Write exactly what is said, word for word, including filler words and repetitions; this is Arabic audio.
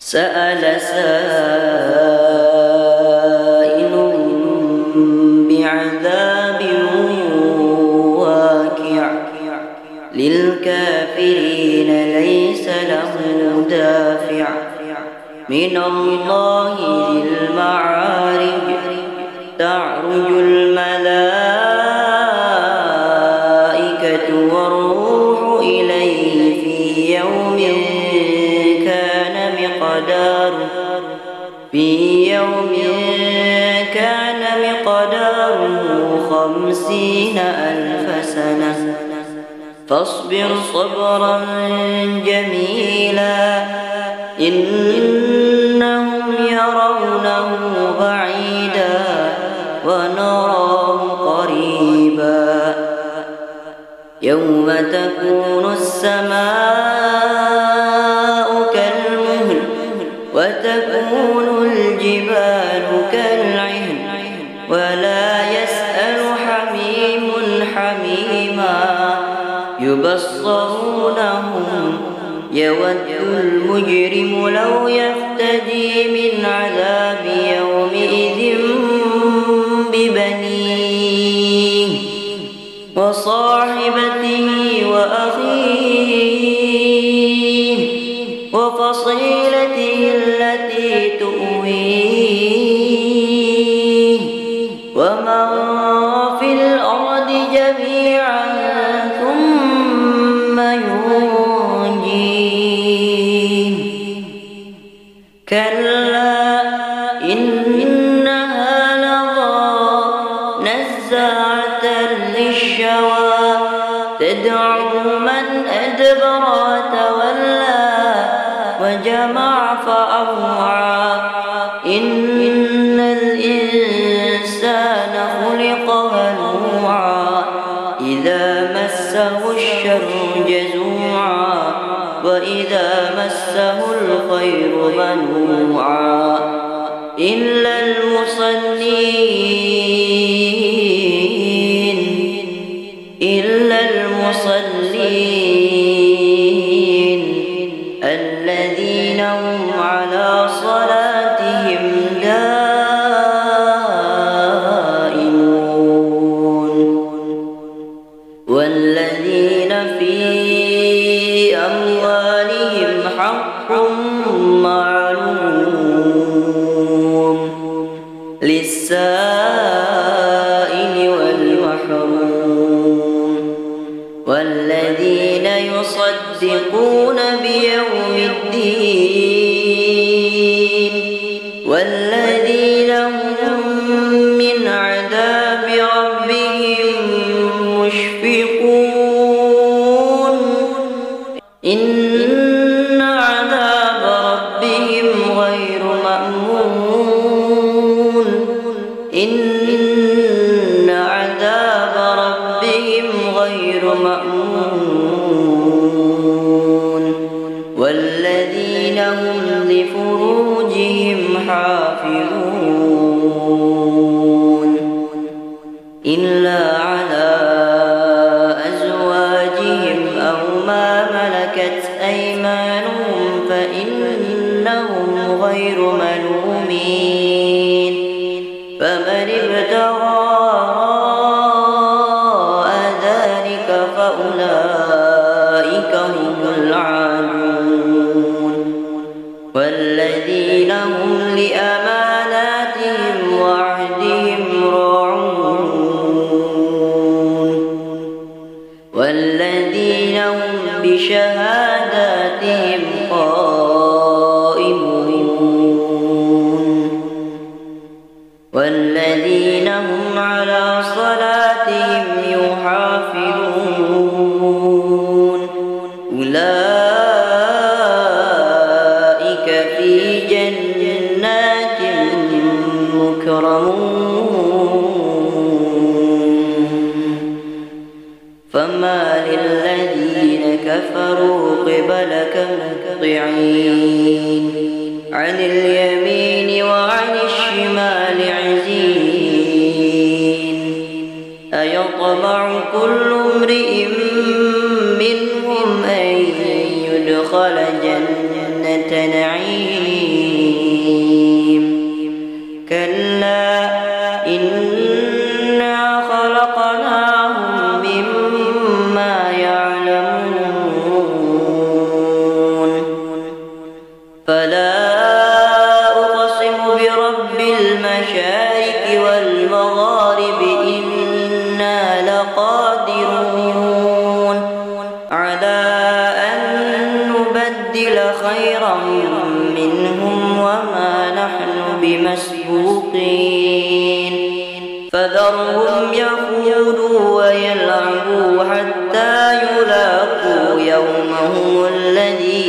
سأل سائل بعذاب واقع للكافرين ليس له دافع من الله ذي المعارج تعرج الملائكة والروح إليه في يوم كان مقداره في يوم كان مقداره خمسين ألف سنة فاصبر صبرا جميلا إنهم يرونه بعيدا ونراه قريبا يوم تكون السماء كالمهل وتكون الجبال كالعهن ولا يسأل حميم حميما يبصرونهم يود المجرم لو يفتدي من عذاب يومئذ ببنيه وصاحبته وأخيه وفصيلته التي تؤويه ومن في الأرض جميعا ثم ينجيه كلا إنها لظى نزاعة للشوى تدعو من أدبر وتولى وجمع فأوعى إن الإنسان خلق هلوعا إذا مسه الشر جزوعا وإذا مسه الخير منوعا إلا المصلين إلا المصلين الذين هم على صلاتهم دائمون والذين في أموالهم حق معلوم للسائل والمحروم والذين يصدقون بيوم الدين والذين هم من عذاب ربهم مشفقون إن عذاب ربهم غير مأمون إن عذاب ربهم غير مأمون والذين هم لفروجهم حافظون إلا على أزواجهم أو ما ملكت أيمانهم فإنهم غير ملومين فمن ابتغى وراء ذلك فأولئك هم العادون والذين هم لأماناتهم وعهدهم راعون والذين هم بشهاداتهم قائمون والذين هم على صلاتهم يحافظون أولئك في جنات مكرمون فما للذين كفروا قبلك مهطعين عن اليمين وعن الشمال عزين أيطمع كل امرئ منهم أن يدخل جنة نعيم فلا أقسم برب المشارق والمغارب إنا لقادرون على أن نبدل خيرا منهم وما نحن بمسبوقين فذرهم يخوضوا ويلعبوا حتى يلاقوا يومهم الذي